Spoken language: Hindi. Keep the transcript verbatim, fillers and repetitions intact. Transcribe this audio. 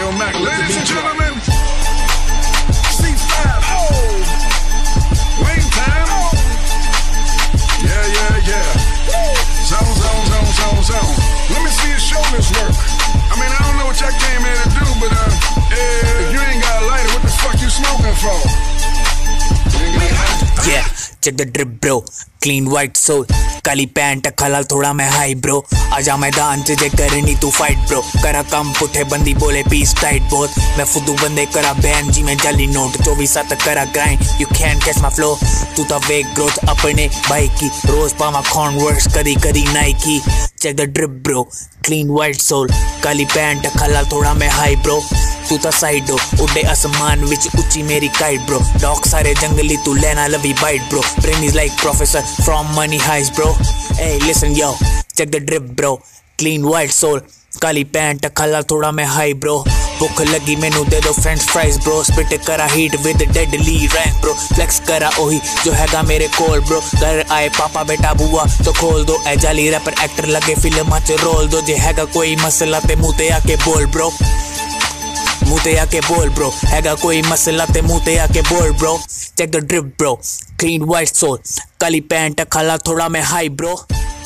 Yo, Mac, ladies and gentlemen, C five, oh, Wayne time, oh, yeah, yeah, yeah, zone, zone, zone, zone, zone. Let me see your shoulders work. I mean, I don't know what y'all came here to do, but uh, if you ain't got a lighter, what the fuck you smoking for? Yeah, check the drip bro, clean white soul, काली पैंट खलाल थोड़ा मैं हाई ब्रो, आजा मैदान च जे करनी तू फाइट ब्रो, करा कम पुठे बंदी बोले पीस टाइट बहुत, मैं फुदू बंदे करा बैन जी में जाली नोट, चौबीस सात करा grind, you can catch my flow, तू ता वेग ग्रोथ अपने भाई की, रोज पामा कॉन्वर्स कदी कदी Nike, check the drip bro, clean white soul, काली पैंट खलाल थोड़ा मैं हाई ब्रो, तू ता साइड हो, उड़े आसमान विच उची मेरी काइट ब्रो, डॉग सारे जंगली तू लेना लवी bite bro, brain is like professor from money heist bro, hey listen yo, check the drip bro, clean white soul, काली पैंट खला थोड़ा मैं हाई ब्रो, भूख लगी मैनू दे दो फ्रेंच फ्राइज ब्रो, स्पिट करा heat with deadly rank bro, flex करा ओही जो हैगा मेरे कोल ब्रो, घर आए पापा बेटा बुआ तो खोल दो, ए जाली रैपर एक्टर लगे फिल्म च रोल दो, जे हैगा कोई मसला ते मुँह ते आके बोल ब्रो, मुँह ते आके बोल ब्रो, हैगा कोई मसला ते मुँह ते आके बोल bro, check the drip bro, clean white soul, काली पैंट खला थोड़ा मैं हाई ब्रो।